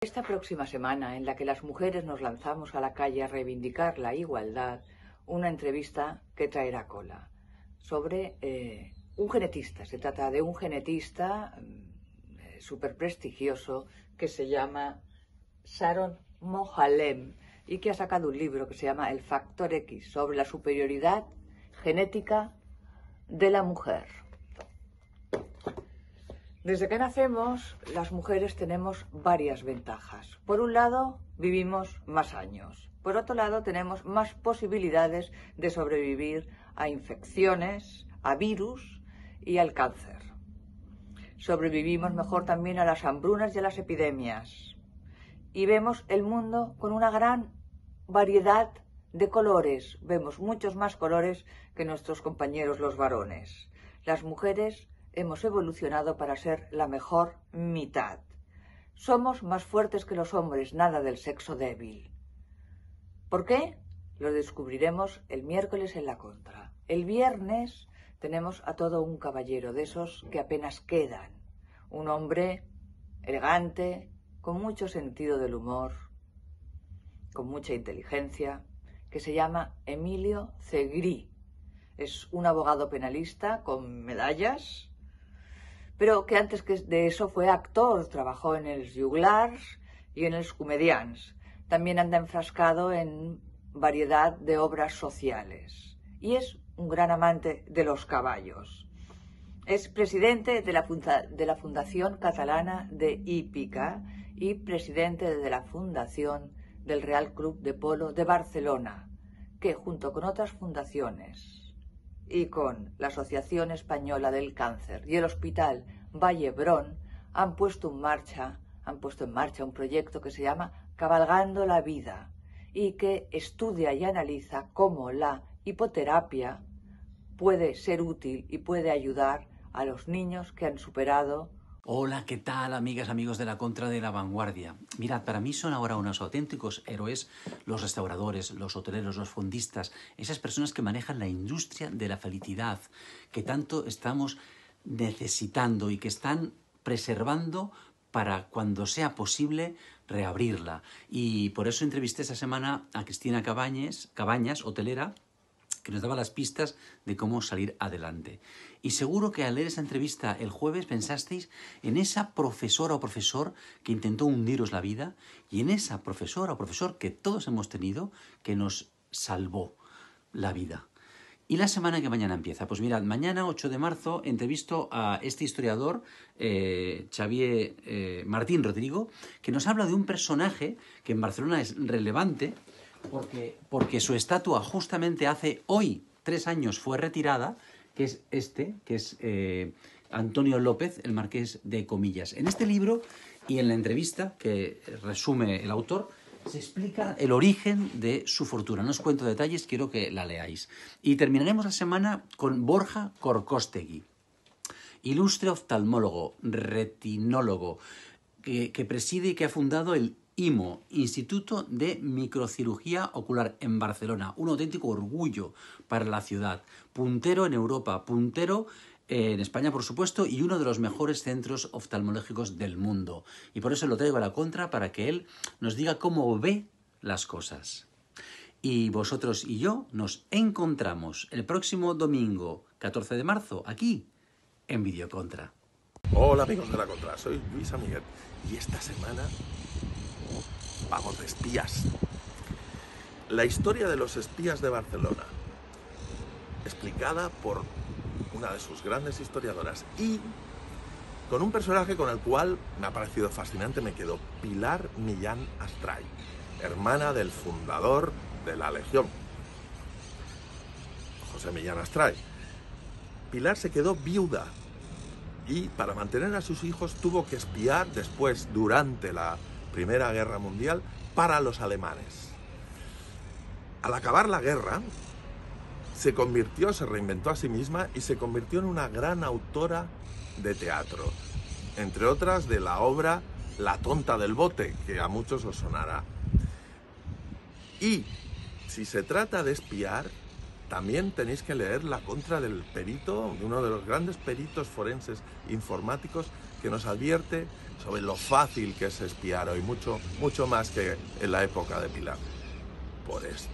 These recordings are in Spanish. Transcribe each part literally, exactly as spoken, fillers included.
Esta próxima semana, en la que las mujeres nos lanzamos a la calle a reivindicar la igualdad, una entrevista que traerá cola sobre eh, un genetista. Se trata de un genetista eh, súper prestigioso que se llama Sharon Mohalem y que ha sacado un libro que se llama El Factor X, sobre la superioridad genética de la mujer. Desde que nacemos, las mujeres tenemos varias ventajas. Por un lado, vivimos más años. Por otro lado, tenemos más posibilidades de sobrevivir a infecciones, a virus y al cáncer. Sobrevivimos mejor también a las hambrunas y a las epidemias. Y vemos el mundo con una gran variedad de colores. Vemos muchos más colores que nuestros compañeros los varones. Las mujeres hemos evolucionado para ser la mejor mitad. Somos más fuertes que los hombres, nada del sexo débil. ¿Por qué? Lo descubriremos el miércoles en la contra. El viernes tenemos a todo un caballero, de esos que apenas quedan. Un hombre elegante, con mucho sentido del humor, con mucha inteligencia, que se llama Emilio Zegri. Es un abogado penalista con medallas, pero que antes de eso fue actor, trabajó en els Joglars y en els Comedians. También anda enfrascado en variedad de obras sociales y es un gran amante de los caballos. Es presidente de la, funda de la Fundación Catalana de Hípica y presidente de la Fundación del Real Club de Polo de Barcelona, que junto con otras fundaciones y con la Asociación Española del Cáncer y el Hospital Vall-d'Hebron han puesto en marcha, han puesto en marcha un proyecto que se llama Cabalgando la Vida y que estudia y analiza cómo la hipoterapia puede ser útil y puede ayudar a los niños que han superado. Hola, ¿qué tal, amigas, amigos de la Contra de la Vanguardia? Mirad, para mí son ahora unos auténticos héroes los restauradores, los hoteleros, los fondistas, esas personas que manejan la industria de la felicidad, que tanto estamos necesitando y que están preservando para cuando sea posible reabrirla. Y por eso entrevisté esta semana a Cristina Cabañas, Cabañas, hotelera, que nos daba las pistas de cómo salir adelante. Y seguro que al leer esa entrevista el jueves pensasteis en esa profesora o profesor que intentó hundiros la vida y en esa profesora o profesor que todos hemos tenido que nos salvó la vida. ¿Y la semana que mañana empieza? Pues mirad, mañana ocho de marzo entrevisto a este historiador, eh, Xavier eh, Martín Rodrigo, que nos habla de un personaje que en Barcelona es relevante, Porque, porque su estatua justamente hace hoy, tres años, fue retirada, que es este, que es eh, Antonio López, el marqués de Comillas. En este libro y en la entrevista que resume el autor, se explica el origen de su fortuna. No os cuento detalles, quiero que la leáis. Y terminaremos la semana con Borja Corcostegui, ilustre oftalmólogo, retinólogo, que, que preside y que ha fundado el I M O, Instituto de Microcirugía Ocular en Barcelona, un auténtico orgullo para la ciudad, puntero en Europa, puntero en España, por supuesto, y uno de los mejores centros oftalmológicos del mundo. Y por eso lo traigo a la contra, para que él nos diga cómo ve las cosas. Y vosotros y yo nos encontramos el próximo domingo, catorce de marzo, aquí, en Videocontra. Hola amigos de la Contra, soy Luis Amiguet y esta semana vamos de espías. La historia de los espías de Barcelona, explicada por una de sus grandes historiadoras y con un personaje con el cual me ha parecido fascinante, me quedó Pilar Millán Astray, hermana del fundador de la Legión, José Millán Astray. Pilar se quedó viuda y para mantener a sus hijos tuvo que espiar después, durante la Primera Guerra Mundial, para los alemanes. Al acabar la guerra, se convirtió, se reinventó a sí misma y se convirtió en una gran autora de teatro, entre otras de la obra La tonta del bote, que a muchos os sonará. Y si se trata de espiar, también tenéis que leer La contra del perito, uno de los grandes peritos forenses informáticos que nos advierte sobre lo fácil que es espiar hoy, mucho, mucho más que en la época de Pilar. Por esto.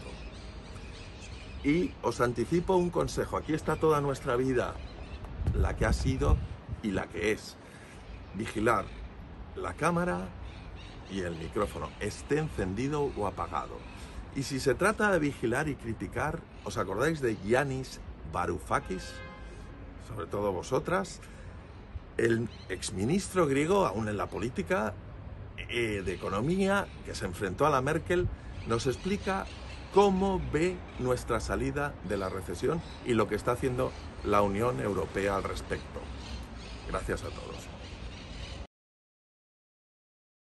Y os anticipo un consejo, aquí está toda nuestra vida, la que ha sido y la que es. Vigilar la cámara y el micrófono, esté encendido o apagado. Y si se trata de vigilar y criticar, ¿os acordáis de Yanis Varoufakis? Sobre todo vosotras, el exministro griego, aún en la política, eh, de economía, que se enfrentó a la Merkel, nos explica cómo ve nuestra salida de la recesión y lo que está haciendo la Unión Europea al respecto. Gracias a todos.